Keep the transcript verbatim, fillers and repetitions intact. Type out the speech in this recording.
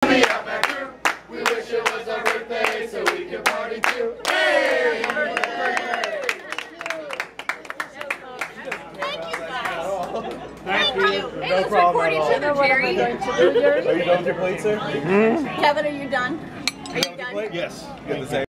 me out my crew. We wish it was our birthday so we could party too. Hey! Thank you guys. Thank you. Hey, No let's problem record at all. each other, Jerry. Are you done with your plate, sir? Kevin, are you done? Are you done? Yes. Get the same.